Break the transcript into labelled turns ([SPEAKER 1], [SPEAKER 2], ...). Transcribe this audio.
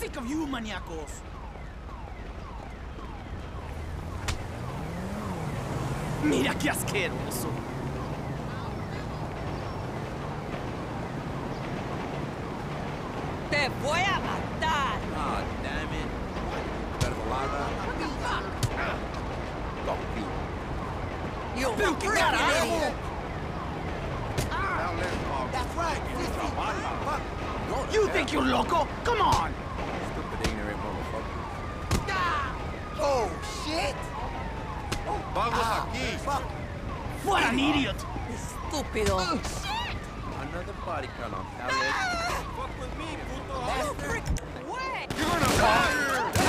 [SPEAKER 1] sick of you, maniacos. Mira qué asqueroso.
[SPEAKER 2] ¡Te voy a matar!
[SPEAKER 3] Ah, damn it. Pervolada.
[SPEAKER 2] You
[SPEAKER 1] Pero qué
[SPEAKER 2] freaking
[SPEAKER 1] carajo.
[SPEAKER 2] idiot!
[SPEAKER 4] That's right.
[SPEAKER 1] You think you're loco? Come on.
[SPEAKER 3] Stupid ignorant motherfucker.
[SPEAKER 4] Oh, shit.
[SPEAKER 3] Vamos aquí.
[SPEAKER 1] What an idiot.
[SPEAKER 2] ¡Estúpido!
[SPEAKER 3] Another body count on pallet.
[SPEAKER 4] Fuck with me, puto.
[SPEAKER 2] ¡Freak! ¡Güey!
[SPEAKER 3] You're gonna fire!